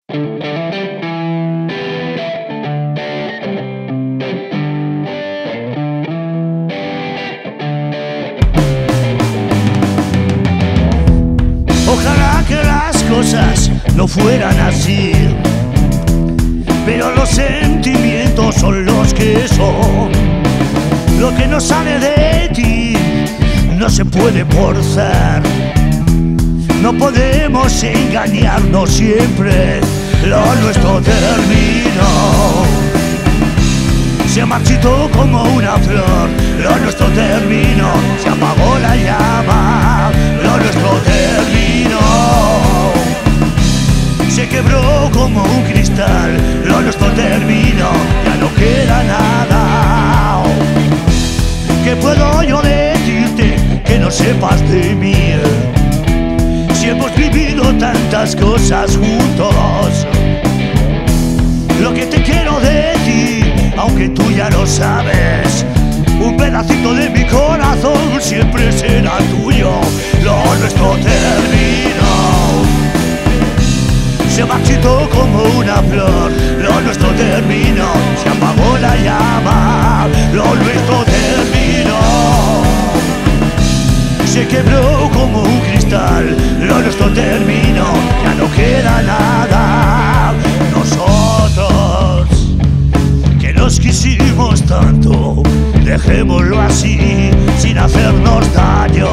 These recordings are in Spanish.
Ojalá que las cosas no fueran así, pero los sentimientos son los que son. Lo que no sale de ti no se puede forzar. No podemos engañarnos siempre, lo nuestro terminó. Se marchitó como una flor, lo nuestro terminó. Se apagó la llama, lo nuestro terminó. Se quebró como un cristal, lo nuestro terminó. Ya no queda nada. ¿Qué puedo yo decirte que no sepas de mí? Si hemos vivido tantas cosas juntos. Lo que te quiero decir, aunque tú ya lo sabes, un pedacito de mi corazón siempre será tuyo. Lo nuestro terminó. Se marchitó como una flor, lo nuestro terminó. Se apagó la llama, lo nuestro terminó. Se quebró como un cristal, lo nuestro terminó. Ya no queda nada. Nosotros, que nos quisimos tanto, dejémoslo así, sin hacernos daño.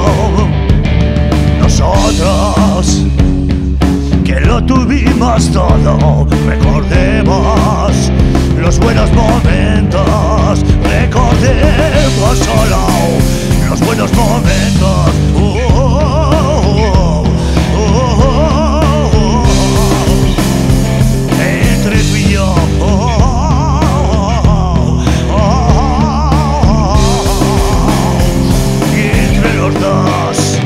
Nosotros, que lo tuvimos todo, recordemos los buenos momentos, recordemos solo los buenos momentos. Entre tú y yo, y entre los dos.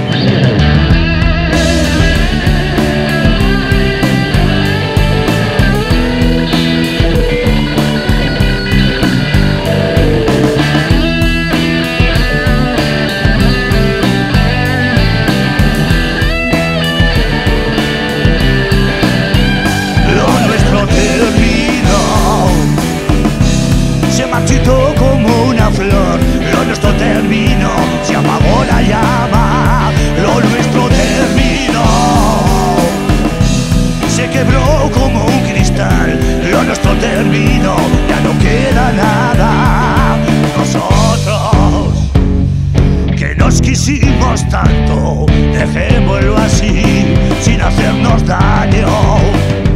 Como una flor, lo nuestro terminó. Se apagó la llama, lo nuestro terminó. Se quebró como un cristal, lo nuestro terminó. Ya no queda nada. Nosotros, que nos quisimos tanto, dejémoslo así, sin hacernos daño.